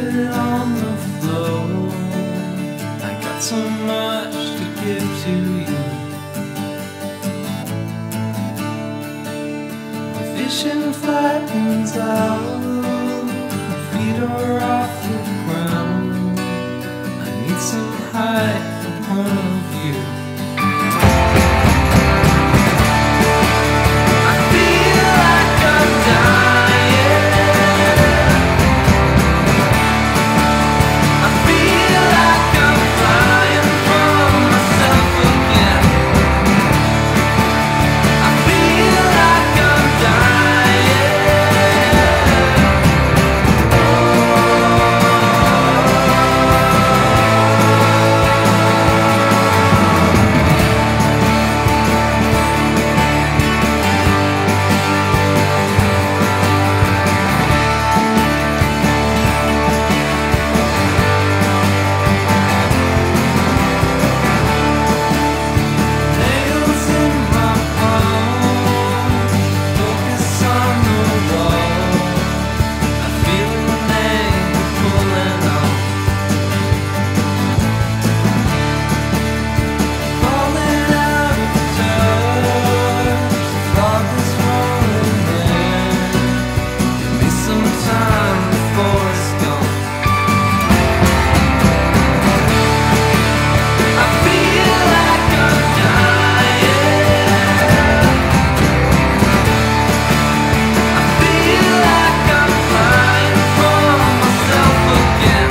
it on the floor. I got so much to give to you. My vision flattens out, my feet are off the ground. I need some height for point of view. I feel like I'm dying. I feel like I'm flying from myself again. I feel like I'm dying. Nails in my palms, focus on the wall. I feel an angle pulling on. Falling out of touch, fog is rolling in. Give me some time before it's gone. I feel like I'm dying. I feel like I'm flying from myself again.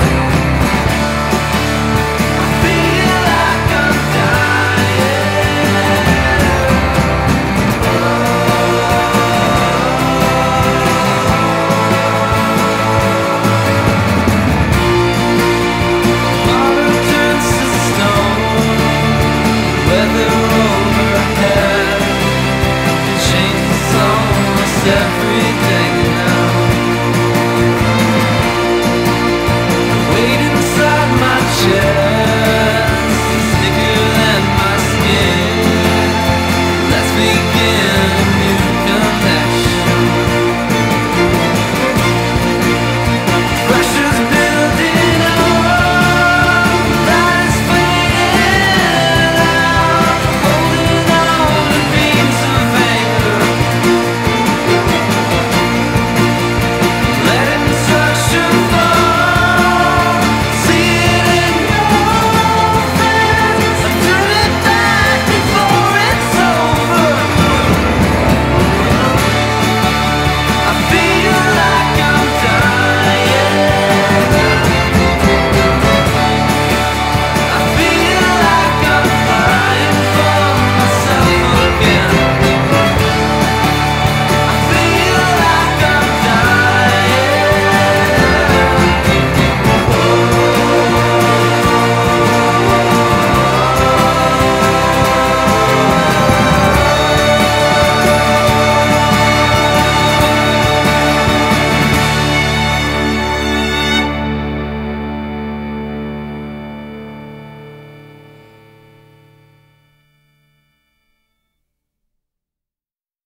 I feel like I'm dying. Water turns to stone, weather overhead changes almost every